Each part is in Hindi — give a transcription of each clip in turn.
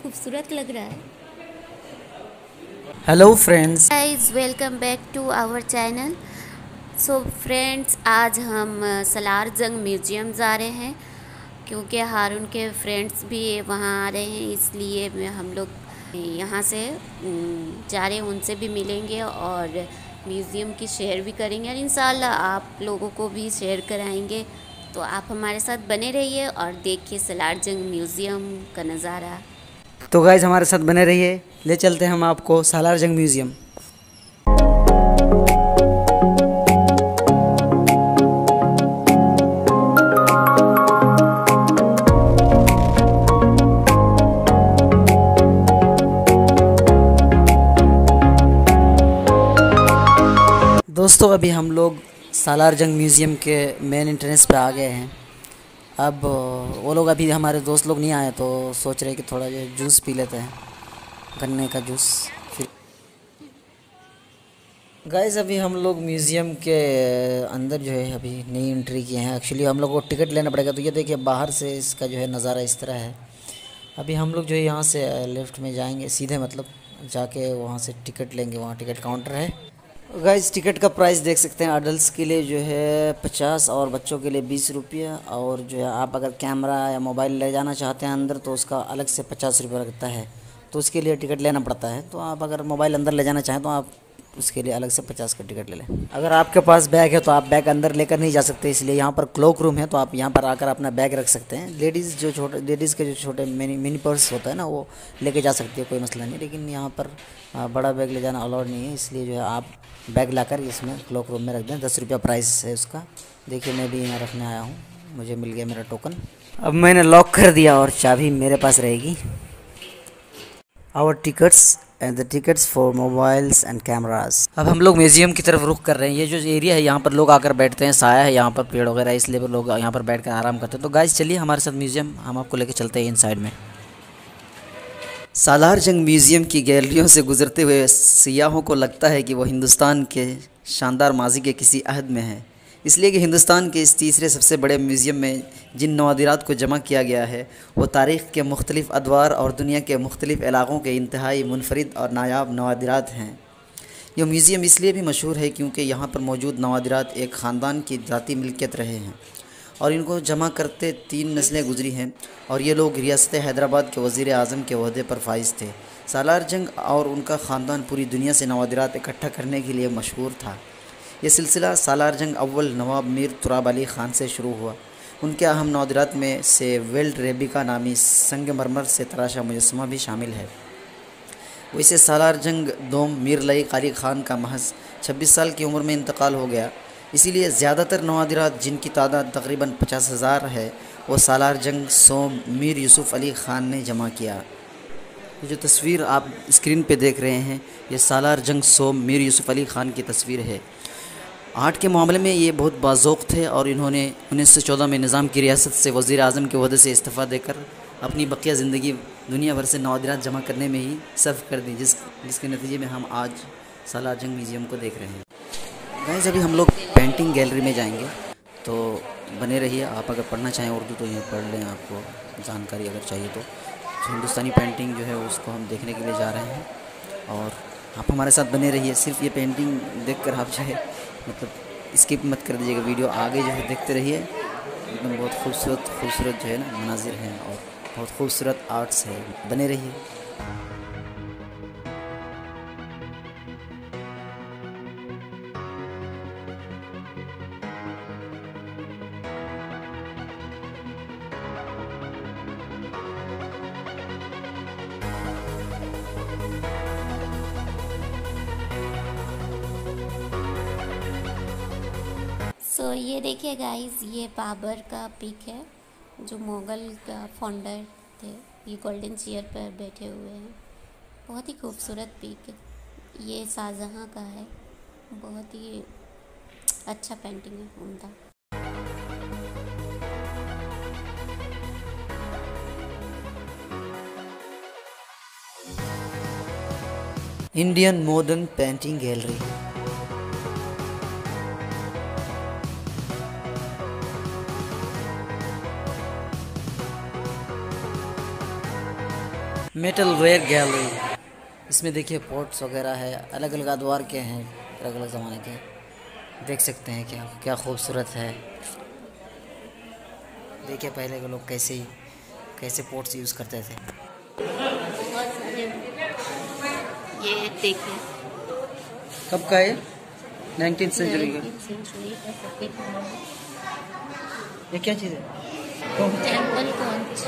खूबसूरत लग रहा है। Hello friends. Guys, welcome back to our channel. So friends, आज हम सलार जंग म्यूज़ियम जा रहे हैं क्योंकि हारून के फ्रेंड्स भी वहाँ आ रहे हैं, इसलिए हम लोग यहाँ से जा रहे हैं। उनसे भी मिलेंगे और म्यूज़ियम की शेयर भी करेंगे और इंशाल्लाह आप लोगों को भी शेयर कराएंगे। तो आप हमारे साथ बने रहिए और देखिए सलार जंग म्यूज़ियम का नज़ारा। तो गाइज हमारे साथ बने रहिए, ले चलते हैं हम आपको सालार जंग म्यूज़ियम। दोस्तों अभी हम लोग सालार जंग म्यूज़ियम के मेन एंट्रेंस पे आ गए हैं। अब वो लोग अभी हमारे दोस्त लोग नहीं आए तो सोच रहे कि थोड़ा जो जूस पी लेते हैं, गन्ने का जूस। फिर गाइस अभी हम लोग म्यूज़ियम के अंदर जो है अभी नई एंट्री किए हैं। एक्चुअली हम लोग को टिकट लेना पड़ेगा, तो ये देखिए बाहर से इसका जो है नज़ारा इस तरह है। अभी हम लोग जो है यहाँ से लेफ़्ट में जाएंगे सीधे, मतलब जाके वहाँ से टिकट लेंगे, वहाँ टिकट काउंटर है। गाइस टिकट का प्राइस देख सकते हैं, अडल्ट के लिए जो है 50 और बच्चों के लिए 20 रुपया। और जो है आप अगर कैमरा या मोबाइल ले जाना चाहते हैं अंदर तो उसका अलग से 50 रुपये लगता है, तो उसके लिए टिकट लेना पड़ता है। तो आप अगर मोबाइल अंदर ले जाना चाहें तो आप उसके लिए अलग से 50 का टिकट ले लें। अगर आपके पास बैग है तो आप बैग अंदर लेकर नहीं जा सकते, इसलिए यहाँ पर क्लोक रूम है, तो आप यहाँ पर आकर अपना बैग रख सकते हैं। लेडीज़ के जो छोटे मिनी पर्स होता है ना, वो लेके जा सकती है, कोई मसला नहीं। लेकिन यहाँ पर बड़ा बैग ले जाना अलाउड नहीं है, इसलिए जो है आप बैग लाकर इसमें क्लॉक रूम में रख दें। 10 रुपया प्राइस है उसका। देखिए मैं भी यहाँ रखने आया हूँ, मुझे मिल गया मेरा टोकन। अब मैंने लॉक कर दिया और चाबी मेरे पास रहेगी। Our tickets and the tickets for mobiles and cameras. अब हम लोग म्यूज़ियम की तरफ रुख कर रहे हैं। ये जो एरिया है यहाँ पर लोग आकर बैठते हैं, साया है यहाँ पर, पेड़ वगैरह, इसलिए लोग यहाँ पर बैठ कर आराम करते हैं। तो गाइस चलिए हमारे साथ म्यूज़ियम, हम आपको लेके चलते हैं इन साइड में। सालार जंग म्यूज़ियम की गैलरियों से गुजरते हुए सियाहों को लगता है कि वो हिंदुस्तान के शानदार माजी के किसी अहद में है, इसलिए कि हिंदुस्तान के इस तीसरे सबसे बड़े म्यूज़ियम में जिन नवादिरात को जमा किया गया है वो तारीख़ के मुख्तलिफ़ अदवार और दुनिया के मुख्तलिफ़ इलाक़ों के इंतहाई मुनफरिद और नायाब नवादिरात हैं। यह म्यूज़ियम इसलिए भी मशहूर है क्योंकि यहाँ पर मौजूद नवादिरात एक ख़ानदान की ज़ाती मिल्कियत रहे हैं और इनको जमा करते 3 नस्लें गुजरी हैं, और ये लोग रियासत हैदराबाद के वज़ीर आज़म के ओहदे पर फाइज थे। सालार जंग और उनका ख़ानदान पूरी दुनिया से नवादिरात इकट्ठा करने के लिए मशहूर था। ये सिलसिला सालार जंग अव्वल नवाब मीर तुराब अली ख़ान से शुरू हुआ। उनके अहम नवादिरात में से वेल्ड रेबिका नामी संगमरमर से तराशा मुजस्समा भी शामिल है। वैसे सालार जंग दोम मीर लई कारी ख़ान का महज 26 साल की उम्र में इंतकाल हो गया, इसीलिए ज़्यादातर नवादिरात जिनकी तादाद तकरीबन 50,000 है वो सालार जंग सोम मीर यूसुफ़ अली ख़ान ने जमा किया। ये जो तस्वीर आप स्क्रीन पे देख रहे हैं ये सालार जंग सोम मीर यूसुफ़ अली ख़ान की तस्वीर है। आर्ट के मामले में ये बहुत बाज़ौक़ थे और इन्होंने 1914 में निज़ाम की रियासत से वज़ीर आज़म के ओहदे से इस्तीफ़ा देकर अपनी बकिया ज़िंदगी दुनिया भर से नवादिरात जमा करने में ही सर्फ कर दी, जिसके नतीजे में हम आज सालार जंग म्यूज़ियम को देख रहे हैं। गाइस अभी हम लोग पेंटिंग गैलरी में जाएंगे, तो बने रहिए। आप अगर पढ़ना चाहें उर्दू तो ये पढ़ लें, आपको जानकारी अगर चाहिए तो। हिंदुस्तानी पेंटिंग जो है उसको हम देखने के लिए जा रहे हैं और आप हमारे साथ बने रहिए। सिर्फ ये पेंटिंग देखकर आप जो है मतलब स्किप मत कर दीजिएगा, वीडियो आगे जो है देखते रहिए। एकदम बहुत खूबसूरत जो है ना मनाजिर हैं और बहुत खूबसूरत आर्ट्स है, बने रहिए। सो ये देखिए गाइस, ये बाबर का पिक है जो मुग़ल का फाउंडर थे। ये गोल्डन चेयर पर बैठे हुए हैं, बहुत ही खूबसूरत पिक है। ये शाहजहाँ का है, बहुत ही अच्छा पेंटिंग है, उम्दा। Indian modern painting gallery. Metal ware gallery. इसमें देखिए पॉट्स वगैरह है, अलग अलग अदवार के हैं, अलग अलग ज़माने के। देख सकते हैं क्या क्या खूबसूरत है। देखिए पहले के लोग कैसे पॉट्स यूज़ करते थे। ये देखिए कब का है? 19th सेंचुरी का। ये क्या चीज़ है? Temple conch.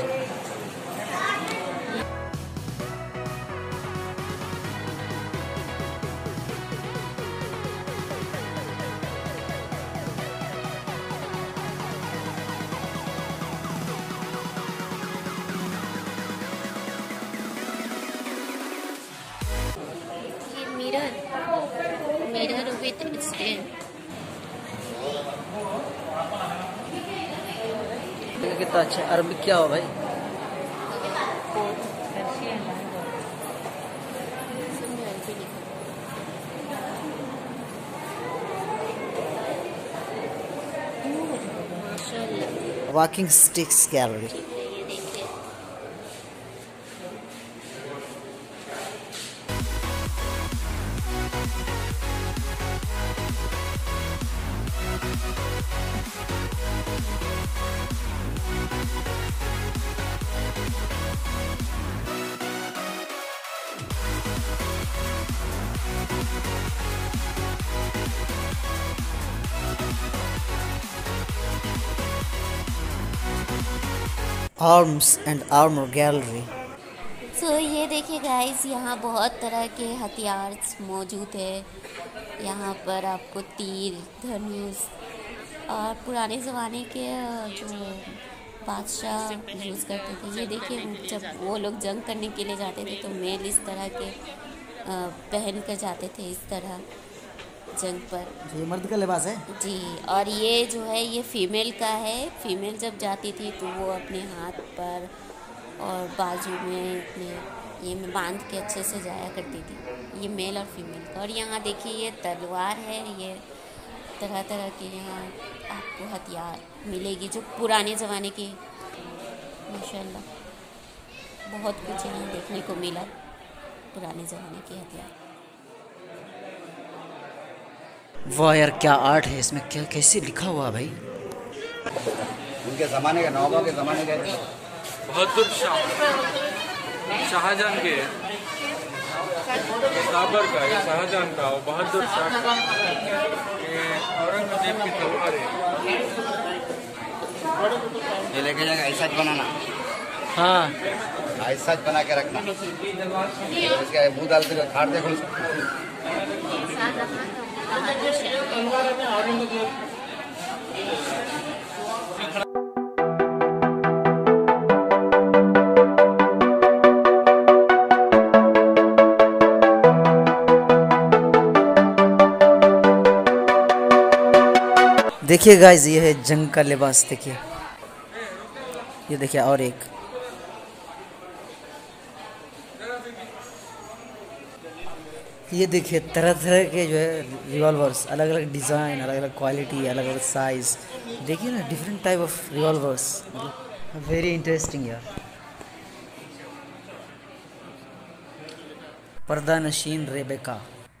Mirror with stand. कितना अच्छा। अरबिक क्या हो भाई? Walking sticks gallery. Arms and armour gallery. So ये देखिए गाइस, यहाँ बहुत तरह के हथियार मौजूद है। यहाँ पर आपको तीर, धनुष और पुराने ज़माने के जो बादशाह यूज़ करते थे। ये देखिए जब वो लोग जंग करने के लिए जाते थे तो मेल इस तरह के पहन कर जाते थे, इस तरह जंग पर। ये मर्द का लिबास है जी। और ये जो है ये फीमेल का है। फीमेल जब जाती थी तो वो अपने हाथ पर और बाजू में अपने ये में बांध के अच्छे से जाया करती थी। ये मेल और फीमेल का। और यहाँ देखिए ये तलवार है। ये तरह तरह के यहाँ आपको हथियार मिलेगी जो पुराने ज़माने के। माशाल्लाह बहुत कुछ यहाँ देखने को मिला, पुराने ज़माने के हथियार। वाह यार क्या आर्ट है इसमें, क्या कैसे लिखा हुआ भाई। उनके ज़माने का, नवाबों के ज़माने का। बहादुर शाहजहां के, बाबर का, ये शाहजहां का, और बहादुर शाह के औरंगजेब की तलवार है। ये लेके जाएगा, ऐसा बनाना। हाँ ऐसा बना के रखना। इसका मुँह डालते हुए खाट देखो। देखिए गाइस, ये है जंग का लिबास। देखिए ये देखिए और एक। ये देखिए तरह तरह के जो है रिवॉल्वर्स, अलग अलग डिज़ाइन, अलग अलग क्वालिटी, अलग अलग साइज़। देखिए ना डिफरेंट टाइप ऑफ रिवॉल्वर्स। मतलब वेरी इंटरेस्टिंग यार। पर्दा नशीन रेबेका।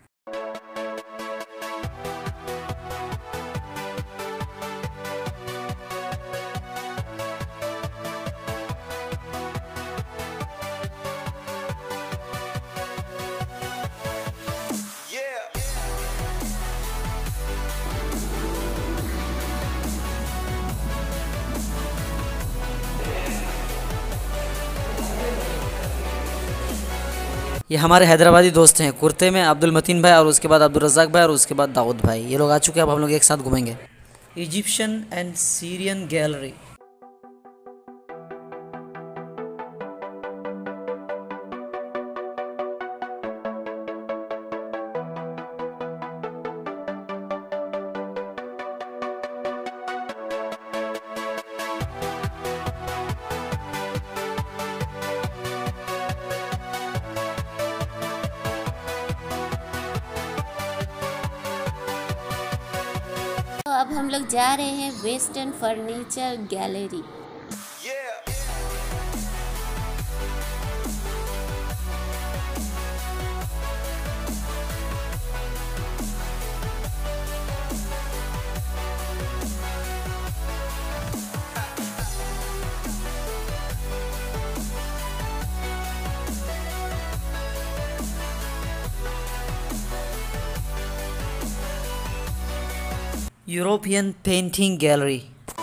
ये हमारे हैदराबादी दोस्त हैं, कुर्ते में अब्दुल मतीन भाई, और उसके बाद अब्दुल रज़ाक भाई, और उसके बाद दाऊद भाई। ये लोग आ चुके हैं, अब हम लोग एक साथ घूमेंगे। Egyptian and Syrian gallery. अब हम लोग जा रहे हैं western furniture gallery. European painting gallery.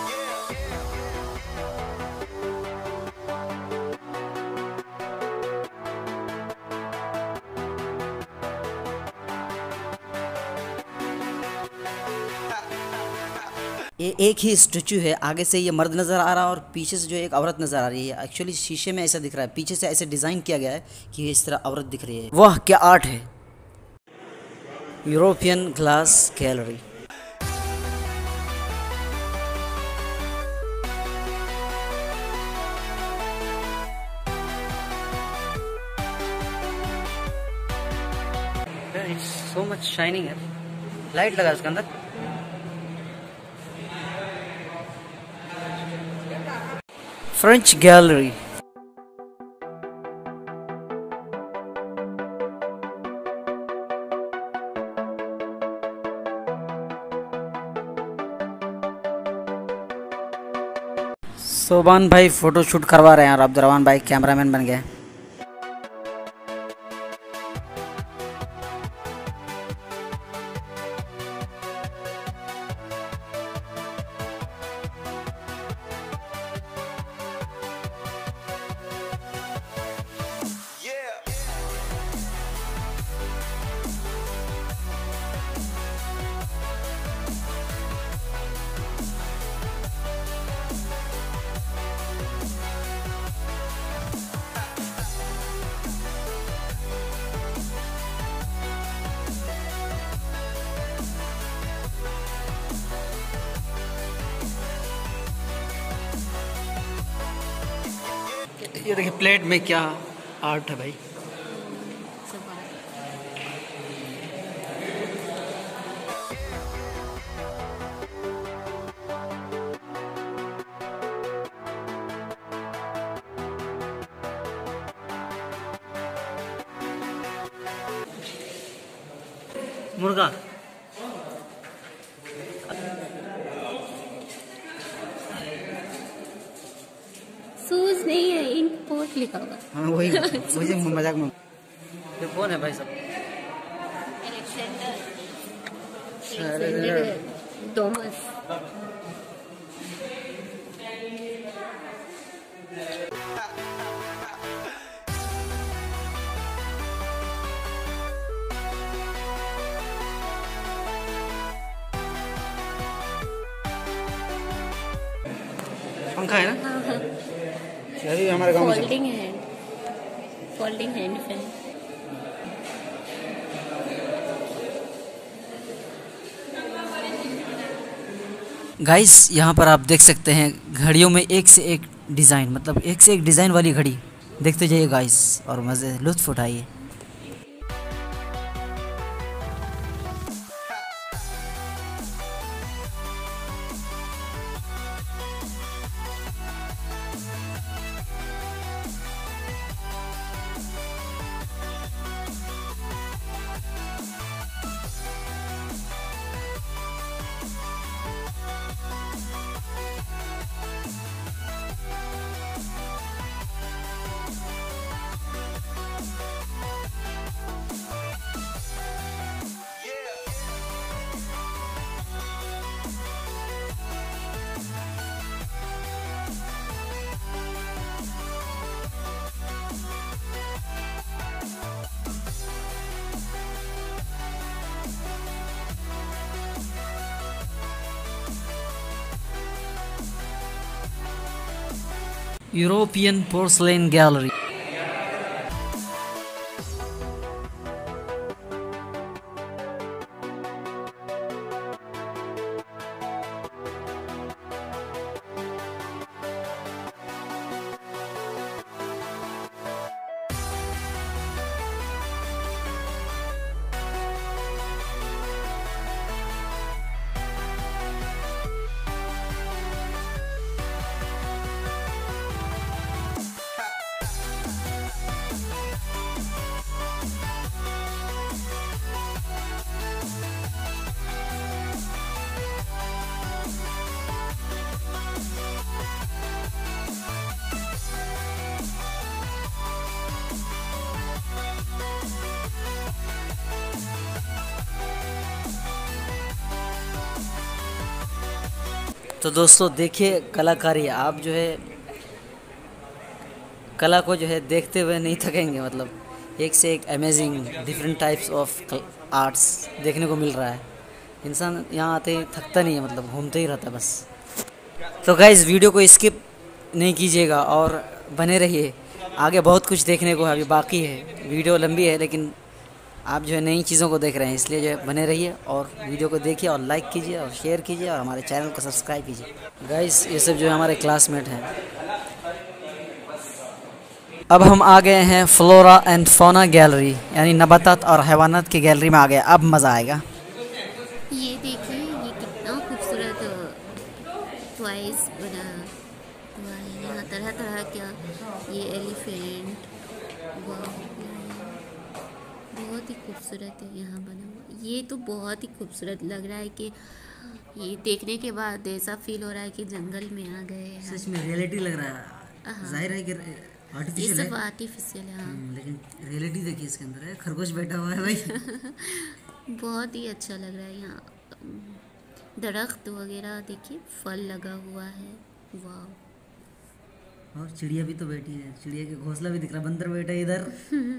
ये एक ही स्टैचू है, आगे से ये मर्द नज़र आ रहा है और पीछे से जो एक औरत नज़र आ रही है। एक्चुअली शीशे में ऐसा दिख रहा है, पीछे से ऐसे डिज़ाइन किया गया है कि इस तरह औरत दिख रही है। वाह क्या आर्ट है। European glass gallery. So much shining है, लाइट लगा उसके अंदर। French gallery. सोबान भाई फोटो शूट करवा रहे हैं और अब्दुर्रहमान भाई कैमरामैन बन गए। ये देखिए प्लेट में क्या आर्ट है भाई। मुर्गा। सूज नहीं है, इंक पोर्ट लिखा हुआ। हाँ वही मुझे मजाक में। ये कौन है भाई साहब? Alexander Thomas. पंखा है ना? हाँ हाँ, अभी हमारे गांव में फोल्डिंग हैंड फैन। गाइस यहाँ पर आप देख सकते हैं घड़ियों में एक से एक डिज़ाइन, मतलब एक से एक डिज़ाइन वाली घड़ी। देखते जाइए गाइस और मज़े लुत्फ़ उठाइए। European Porcelain Gallery. तो दोस्तों देखिए कलाकारी, आप जो है कला को जो है देखते हुए नहीं थकेंगे। मतलब एक से एक amazing different types of arts देखने को मिल रहा है। इंसान यहाँ आते ही थकता नहीं है, मतलब घूमते ही रहता है बस। तो गाइस वीडियो को स्किप नहीं कीजिएगा और बने रहिए, आगे बहुत कुछ देखने को अभी बाकी है। वीडियो लंबी है लेकिन आप जो है नई चीज़ों को देख रहे हैं, इसलिए जो है बने रहिए और वीडियो को देखिए और लाइक कीजिए और शेयर कीजिए और हमारे चैनल को सब्सक्राइब कीजिए। गाइस ये सब जो है हमारे क्लासमेट हैं। अब हम आ गए हैं फ्लोरा एंड फौना गैलरी, यानी नबातात और हैवानात की गैलरी में आ गए। अब मज़ा आएगा। ये देखिए ये कितना खूबसूरत टॉयज बना हुआ है यहाँ, तरह तरह का। ये एलिफेंट, बहुत ही खूबसूरत है यहाँ बना हुआ। ये तो बहुत ही खूबसूरत लग रहा है कि ये देखने के बाद ऐसा फील हो रहा है कि जंगल में आ गए हैं। सच में रियलिटी लग रहा है। हाँ। जाहिर है कि ये आर्टिफिशियल सब है, आर्टिफिशियल है। हाँ लेकिन रियलिटी देखिए इसके अंदर है। खरगोश बैठा हुआ है भाई। बहुत ही अच्छा लग रहा है यहाँ। दरख्त वगैरह देखिए, फल लगा हुआ है। वाह। और चिड़िया भी तो बैठी है, चिड़िया के घोंसला भी दिख रहा है। बंदर बैठा है इधर।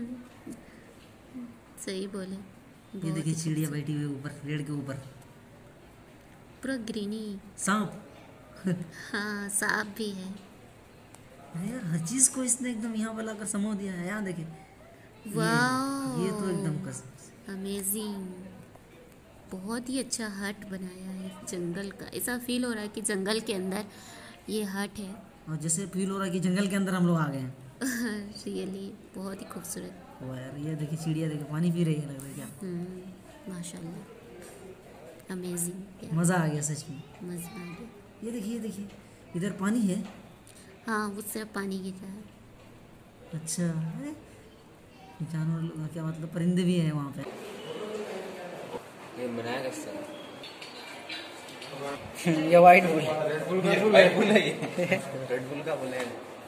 सही बोले। ये बहुत देखिए ही चिड़िया बैठी हुई ऊपर पेड़ के ऊपर। पूरा ग्रीनी। सांप। हाँ सांप भी है। यार हर चीज को इसने एकदम यहाँ पर लाकर समो दिया है। यहाँ देखिए वाह ये तो एकदम कसम। अमेजिंग। बहुत ही अच्छा हट बनाया है जंगल का। ऐसा फील हो रहा है कि जंगल के अंदर ये हट है। और जैसे फील हो रहा है कि जंगल के अंदर हम लोग आ गए हैं। रियली बहुत ही खूबसूरत। वाह यार ये देखिए चिड़िया देखिए पानी पी रही है, लग रहा है क्या। माशाल्लाह अमेजिंग। मज़ा आ गया सच में। मज़ा आ गया। ये देखिए इधर पानी है। हाँ उस तरफ पानी गिर रहा है। अच्छा अरे जानवर लोग क्या मतलब परिंदे भी हैं वहाँ पे। ये बनाया कैसे? ये वाइट बुल। रेड बुल है ये। रेड बुल का बुल है।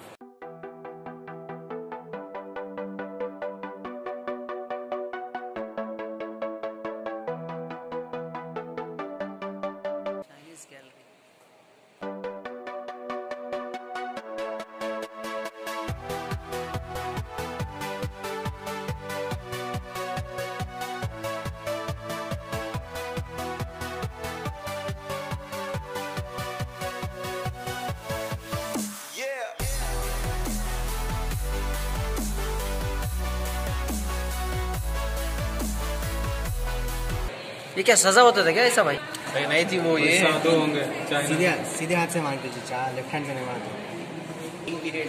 ये क्या सजा होता था क्या ऐसा भाई? नहीं थी वो ये साधु होंगे सीधे सीधे हाथ से मारते थे, चार लेफ्ट हैंड से नहीं मारते।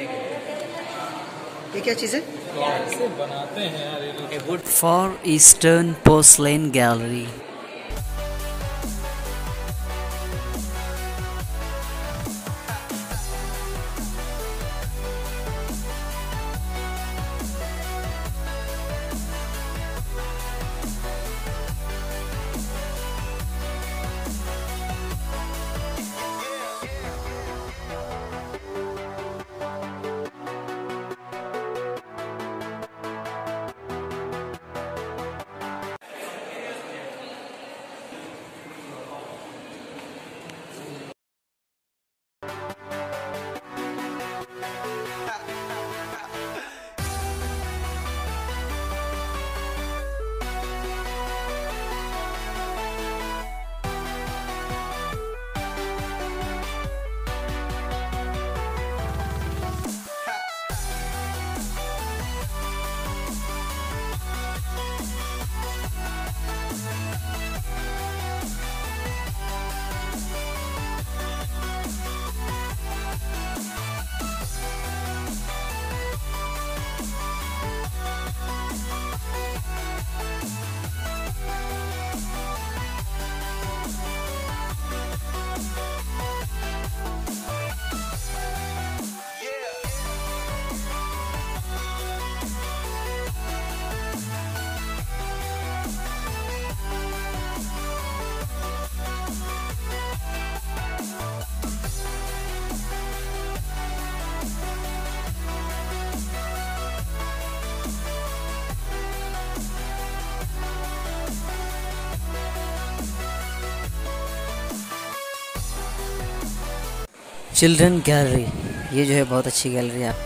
ये क्या चीज़ है? ऐसे बनाते हैं यार ये लोग। Far eastern porcelain gallery. Children gallery, ये जो है बहुत अच्छी गैलरी है।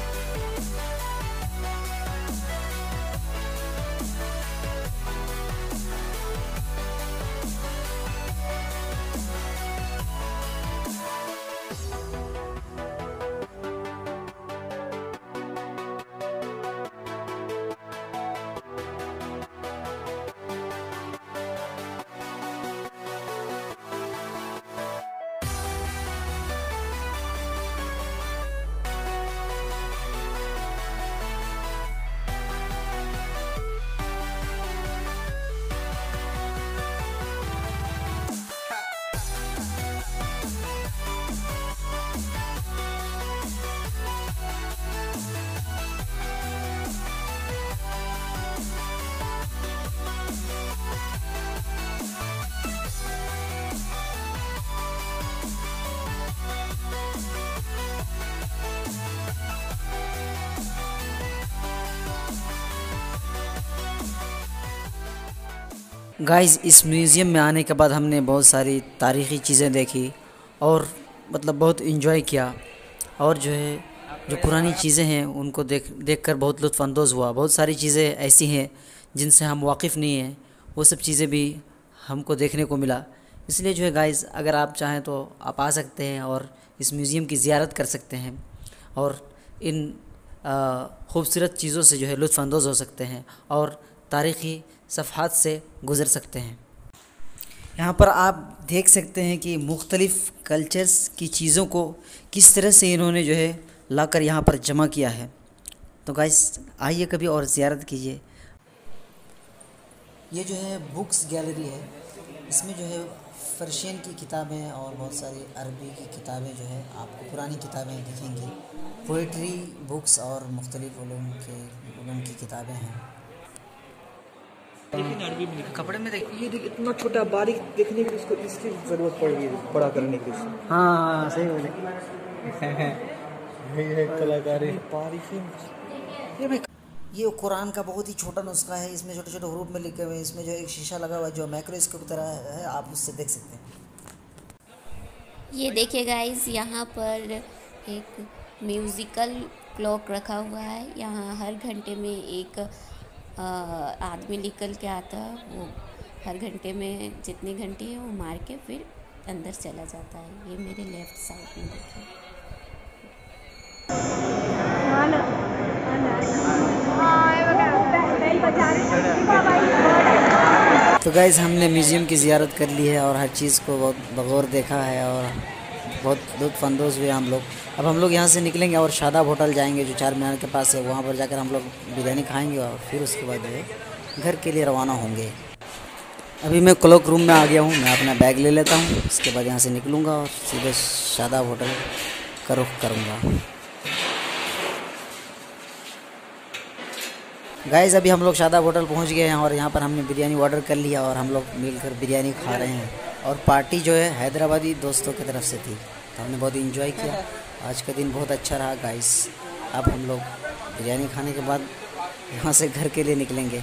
गाइस, इस म्यूज़ियम में आने के बाद हमने बहुत सारी तारीख़ी चीज़ें देखी और मतलब बहुत इन्जॉय किया। और जो है जो पुरानी चीज़ें हैं उनको देखकर बहुत लुत्फ़अंदोज़ हुआ। बहुत सारी चीज़ें ऐसी हैं जिनसे हम वाकिफ़ नहीं हैं, वो सब चीज़ें भी हमको देखने को मिला। इसलिए जो है गाइस, अगर आप चाहें तो आप आ सकते हैं और इस म्यूज़ियम की ज़ियारत कर सकते हैं और इन खूबसूरत चीज़ों से जो है लुत्फ़अंदोज़ हो सकते हैं और तारीख़ी सफ़हात से गुज़र सकते हैं। यहाँ पर आप देख सकते हैं कि मुख्तलिफ़ कल्चर्स की चीज़ों को किस तरह से इन्होंने जो है लाकर यहाँ पर जमा किया है। तो गाइस, आइए कभी और ज़ियारत कीजिए। ये जो है बुक्स गैलरी है, इसमें जो है फ़र्शियन की किताबें और बहुत सारी अरबी की किताबें जो है आपको पुरानी किताबें दिखेंगी। पोइट्री बुक्स और मुख्तलिफ़ उलूम की किताबें हैं। कपड़े में देख, ये देख इतना छोटा बारीक देखने के लिए इसकी ज़रूरत पड़ रही है बड़ा करने के लिए। हाँ सही बोले। ये कलाकारी ये कुरान का बहुत ही छोटा नुस्खा है। इसमें छोटे छोटे हरूफ में लिखे हुए हैं। इसमें जो एक शीशा लगा हुआ है जो मैक्रोस्कोप की तरह है, आप उससे देख सकते हैं। ये देखिए गाइस, यहाँ पर एक म्यूज़िकल क्लॉक रखा हुआ है। यहाँ हर घंटे में एक आदमी निकल के आता है। वो हर घंटे में जितने घंटे हैं वो मार के फिर अंदर चला जाता है। ये मेरे लेफ़्ट साइड में देखिए। तो गाइस, हमने म्यूज़ियम की ज़ियारत कर ली है और हर चीज़ को बहुत बगौर देखा है और बहुत लुत्फ़अंदोज़ हुए हम लोग। अब हम लोग यहाँ से निकलेंगे और शादाब होटल जाएंगे जो चार मीनार के पास है। वहाँ पर जाकर हम लोग बिरयानी खाएंगे और फिर उसके बाद जो है घर के लिए रवाना होंगे। अभी मैं क्लॉक रूम में आ गया हूँ। मैं अपना बैग ले लेता हूँ, उसके बाद यहाँ से निकलूँगा और सीधे शादाब होटल का रुख करूँगा। गाइस, अभी हम लोग शादाब होटल पहुँच गए हैं और यहाँ पर हमने बिरयानी ऑर्डर कर लिया और हम लोग मिलकर बिरयानी खा रहे हैं। और पार्टी जो है हैदराबादी दोस्तों की तरफ से थी, तो हमने बहुत इंजॉय किया। आज का दिन बहुत अच्छा रहा गाइस। अब हम लोग बिरयानी खाने के बाद यहाँ से घर के लिए निकलेंगे।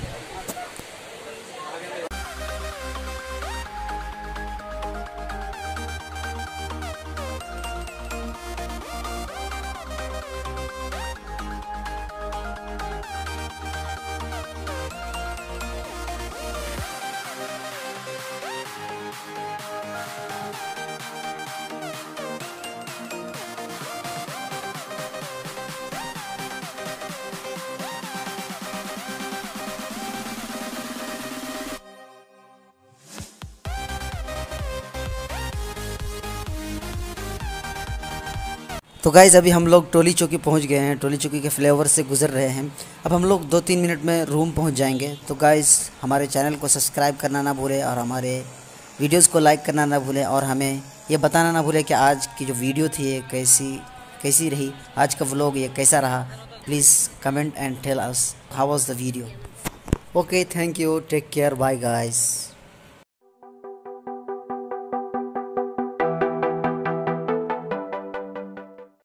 तो गाइज़, अभी हम लोग टोली चौकी पहुंच गए हैं। टोली चौकी के फ्लेवर से गुजर रहे हैं। अब हम लोग 2-3 मिनट में रूम पहुंच जाएंगे। तो गाइज़, हमारे चैनल को सब्सक्राइब करना ना भूलें और हमारे वीडियोस को लाइक करना ना भूलें और हमें ये बताना ना भूलें कि आज की जो वीडियो थी ये कैसी रही। आज का व्लॉग ये कैसा रहा। Please comment and tell us how was the video. Okay, thank you, take care, bye guys.